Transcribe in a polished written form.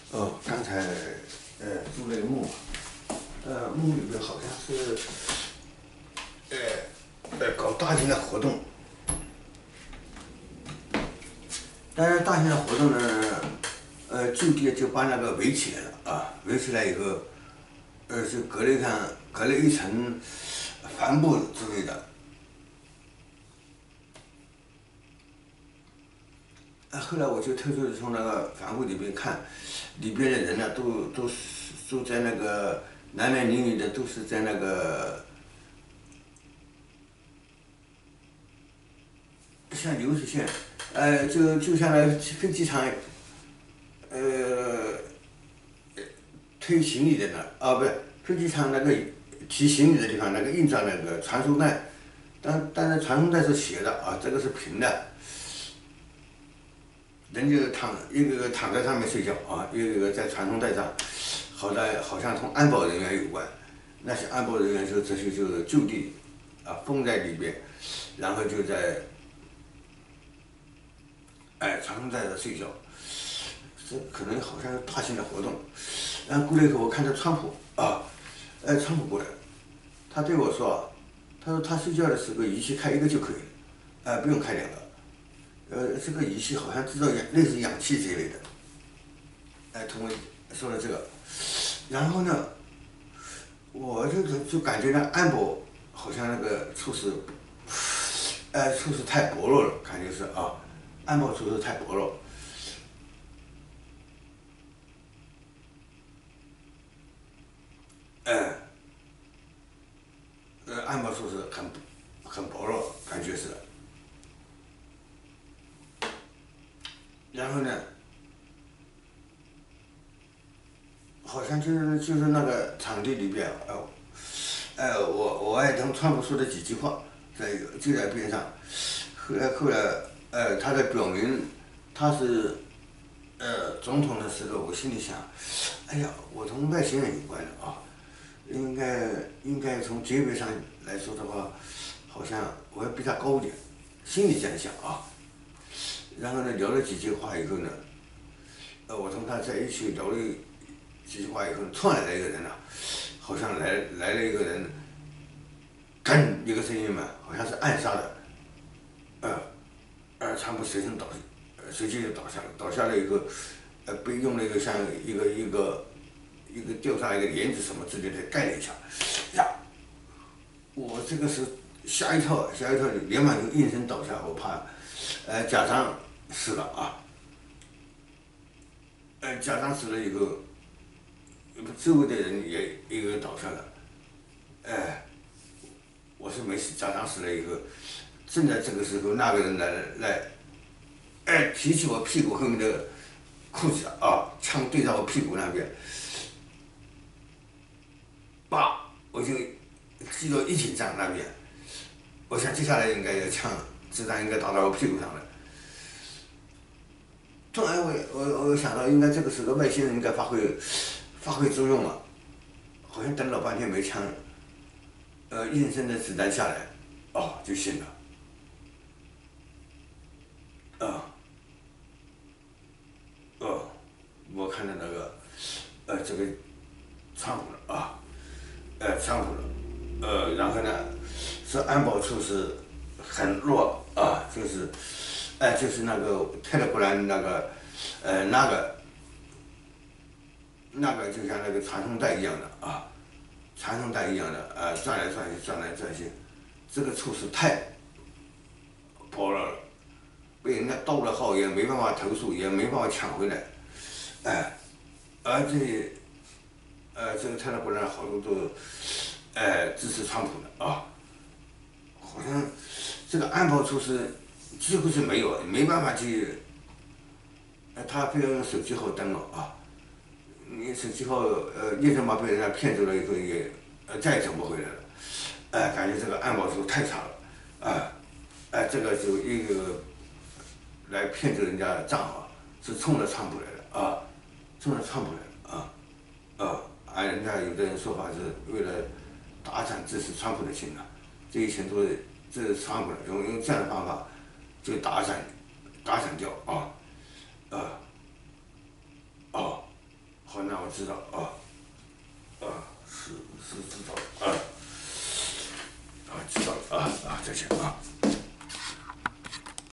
刚才做了一个梦嘛，梦里面好像是搞大型的活动，但是大型的活动呢，就地就把那个围起来了啊，围起来以后，就隔了一层帆布之类的。后来我就偷偷的从那个帆布里面看，里边的人呢，都在那个男男女女的，都是在那个像流水线，就像那个飞机场，呃，推行李的那不是飞机场那个提行李的地方，那个印上那个传送带，但是传送带是斜的啊，这个是平的。人就一个个躺在上面睡觉啊，一个个在传送带上，好像同安保人员有关。那些安保人员这些就就地封在里边，然后就在传送带上睡觉。这可能好像是大型的活动。然后过了以后，我看到川普川普过来了，他对我说，他说他睡觉的时候仪器开一个就可以了，不用开两个。这个仪器好像制造类似氧气这一类的，同我说了这个，然后呢，我就感觉呢，安保好像那个处事，处事太薄弱了，感觉是安保处事太薄弱，安保处事很薄弱，感觉是，然后呢，好像就是那个场地里边，我爱听川普说的几句话，就在边上。后来，他在表明他是总统的时候，我心里想，哎呀，我同外星人有关的啊，应该从级别上来说的话，好像我要比他高一点，心里这样想啊。然后呢，聊了几句话以后呢，我同他在一起聊了几句话以后，突然来一个人了，好像来了一个人，砰一个声音嘛，好像是暗杀的，川普随即就倒下了以后，被用了一个像一个吊上一个帘子什么之类的盖了一下，呀，我这个是吓一跳，连忙就应声倒下，我怕，假装死了啊，假装死了以后，周围的人也一个个倒下了，我是没死，假装死了以后，正在这个时候，那个人来，提起我屁股后面的裤子枪对着我屁股那边，叭，我就肌肉一紧张那边，我想接下来应该有枪子弹应该打到我屁股上了。突然我想到，应该这个时候外星人应该发挥作用了，好像等老半天没枪，应声的子弹下来，就醒了，我看到那个，这个川普了川普了，然后呢，是安保处是很弱就是，就是那个泰勒古兰那个，那个就像那个传送带一样的传送带一样的转来转去，转来转去，这个处是太薄弱了，被人家盗了号也没办法投诉，也没办法抢回来，而且，这个泰勒古兰好多都支持川普的好像这个安保处是几乎是没有，没办法去，他非要用手机号登了你手机号验证码被人家骗走了以后也再也找不回来了，感觉这个安保处太差了这个就一个来骗走人家账是冲着川普来的冲着川普来的按人家有的人说法是为了打散支持川普的心这一切都是这是川普的，用这样的方法就打散掉那我知道是知道了啊，知道了啊，再见啊。